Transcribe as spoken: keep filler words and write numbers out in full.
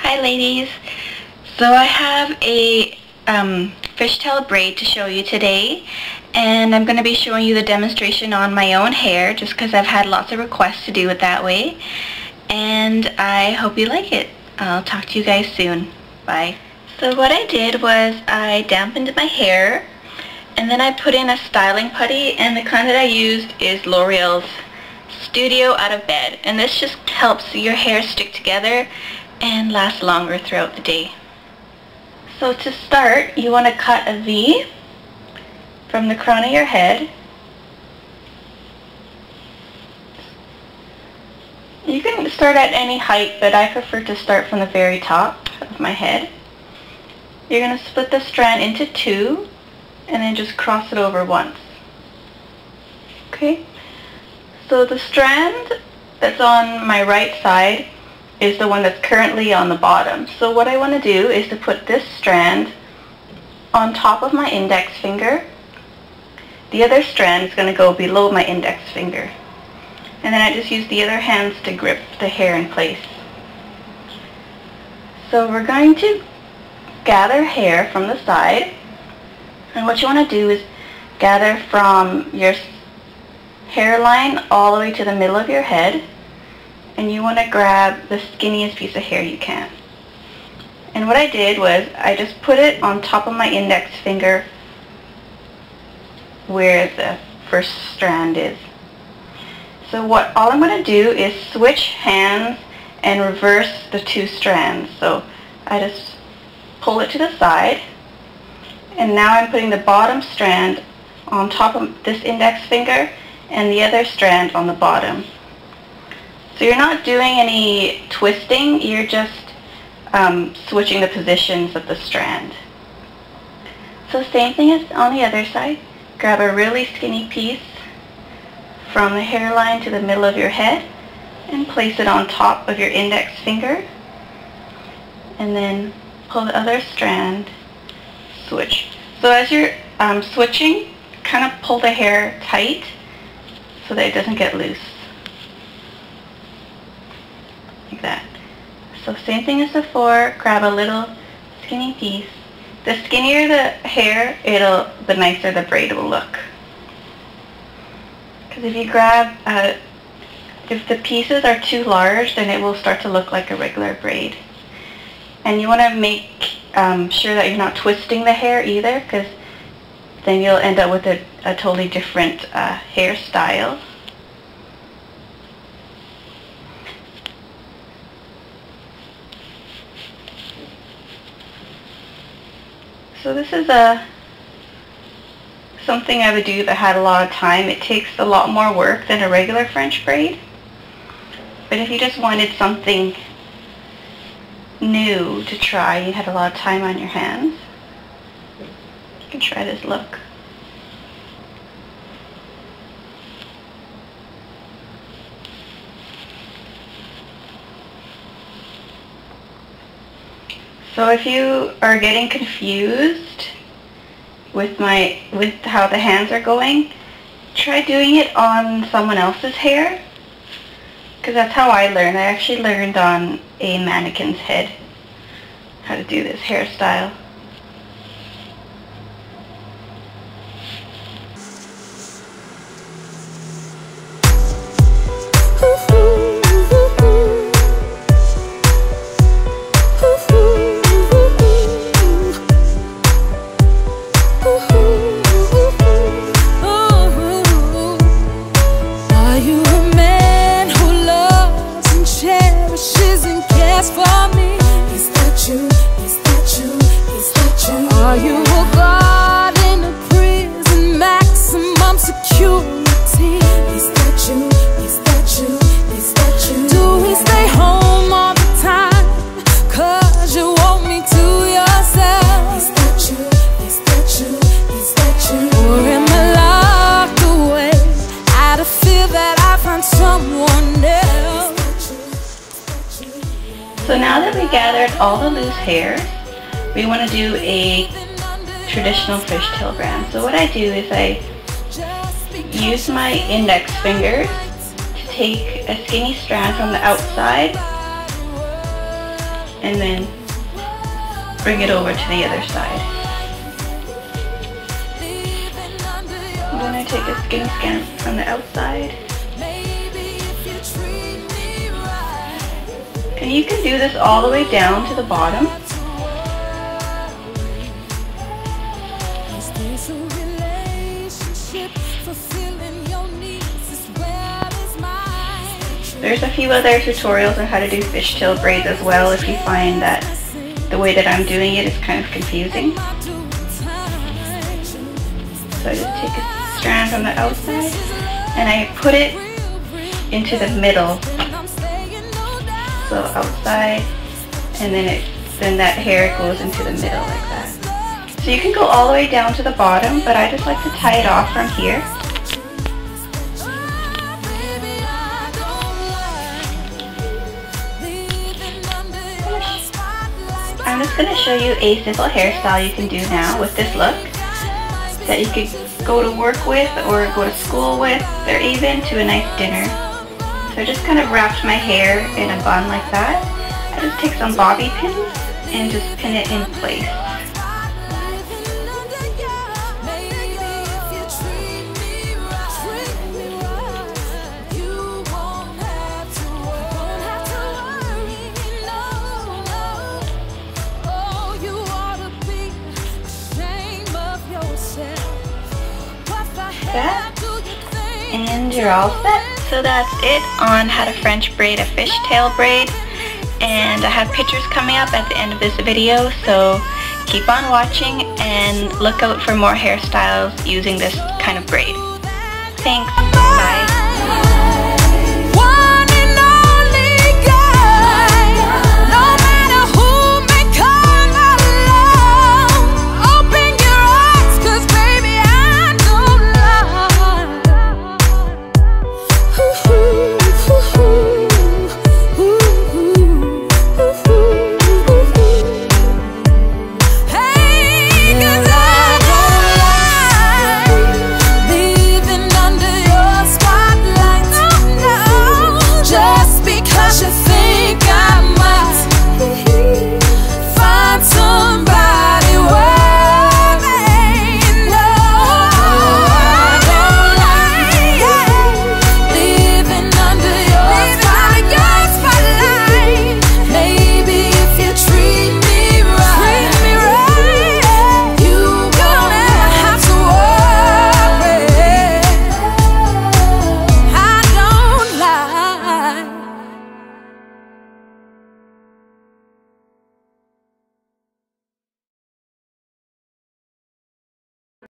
Hi ladies! So I have a um, fishtail braid to show you today, and I'm going to be showing you the demonstration on my own hair just because I've had lots of requests to do it that way, and I hope you like it. I'll talk to you guys soon. Bye. So what I did was I dampened my hair, and then I put in a styling putty, and the kind that I used is L'Oreal's Studio Out of Bed, and this just helps your hair stick together and last longer throughout the day. So to start, you want to cut a V from the crown of your head. You can start at any height, but I prefer to start from the very top of my head. You're going to split the strand into two and then just cross it over once. Okay? So the strand that's on my right side is the one that's currently on the bottom. So what I want to do is to put this strand on top of my index finger. The other strand is going to go below my index finger. And then I just use the other hands to grip the hair in place. So we're going to gather hair from the side. And what you want to do is gather from your hairline all the way to the middle of your head. And you want to grab the skinniest piece of hair you can. And what I did was I just put it on top of my index finger where the first strand is. So what all I'm going to do is switch hands and reverse the two strands. So I just pull it to the side, and now I'm putting the bottom strand on top of this index finger and the other strand on the bottom. So you're not doing any twisting, you're just um, switching the positions of the strand. So same thing as on the other side. Grab a really skinny piece from the hairline to the middle of your head and place it on top of your index finger. And then pull the other strand, switch. So as you're um, switching, kind of pull the hair tight so that it doesn't get loose. Like that. So same thing as before, grab a little skinny piece. The skinnier the hair, it'll the nicer the braid will look. Because if you grab, uh, if the pieces are too large, then it will start to look like a regular braid. And you want to make um, sure that you're not twisting the hair either, because then you'll end up with a, a totally different uh, hairstyle. So this is a something I would do if I had a lot of time. It takes a lot more work than a regular French braid. But if you just wanted something new to try, you had a lot of time on your hands, you can try this look. So if you are getting confused with my with how the hands are going, try doing it on someone else's hair, because that's how I learned. I actually learned on a mannequin's head how to do this hairstyle. So now that we gathered all the loose hair, we want to do a traditional fishtail brand. So what I do is I use my index fingers to take a skinny strand from the outside and then bring it over to the other side. I'm going to take a skin scan from the outside. And you can do this all the way down to the bottom. There's a few other tutorials on how to do fishtail braids as well if you find that the way that I'm doing it is kind of confusing. So I just take a strand from the outside and I put it into the middle. So outside, and then it then that hair goes into the middle like that. So you can go all the way down to the bottom, but I just like to tie it off from here. I'm just going to show you a simple hairstyle you can do now with this look that you could go to work with or go to school with or even to a nice dinner. So I just kind of wrapped my hair in a bun like that. I just take some bobby pins and just pin it in place. That, and you're all set. So that's it on how to French braid a fishtail braid, and I have pictures coming up at the end of this video, so keep on watching and look out for more hairstyles using this kind of braid. Thanks, bye.